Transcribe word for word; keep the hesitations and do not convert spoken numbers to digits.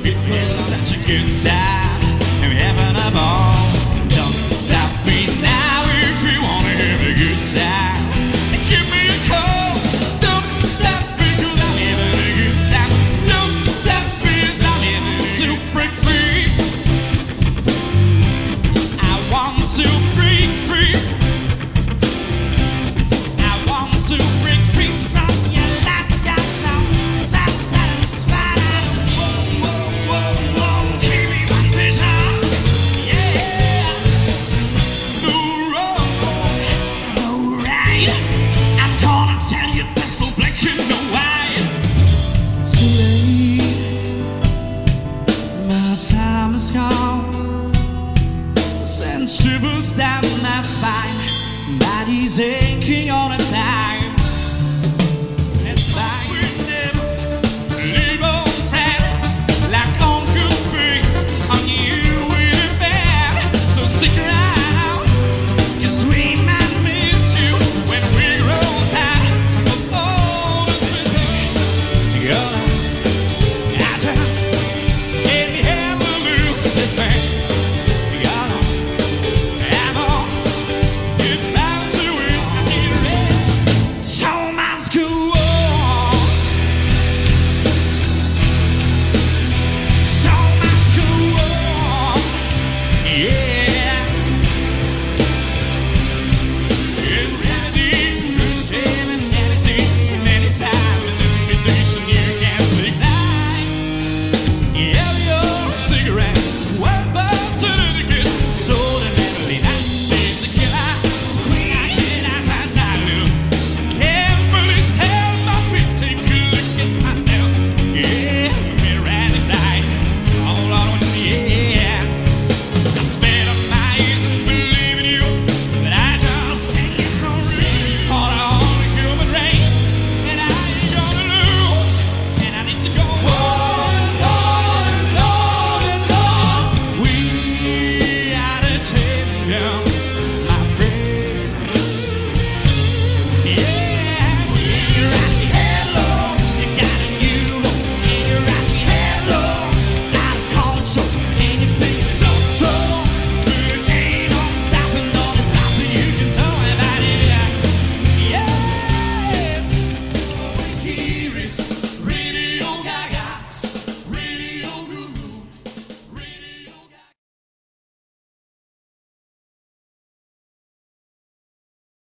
It's such a good time, I'm having a ball. Don't stop me now if you wanna have a good time. Give me a call. Don't stop me 'cause I'm having a good time. Don't stop me 'cause I'm having to break free. I want to break free. I want to break free from your lights, your sound, sad, satisfied. Whoa, whoa, whoa, whoa, keep me my vision. Yeah, no wrong, no right. I'm gonna tell you there's no black and no white. Today, my time is gone. Send shivers down my spine. Body's aching all the time.